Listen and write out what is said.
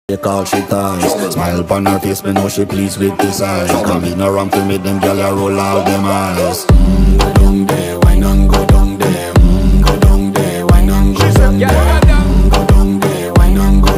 Take all she ties. Smile upon her face, me know she pleased with this eyes. Come in around to meet them, girl, I roll out them eyes.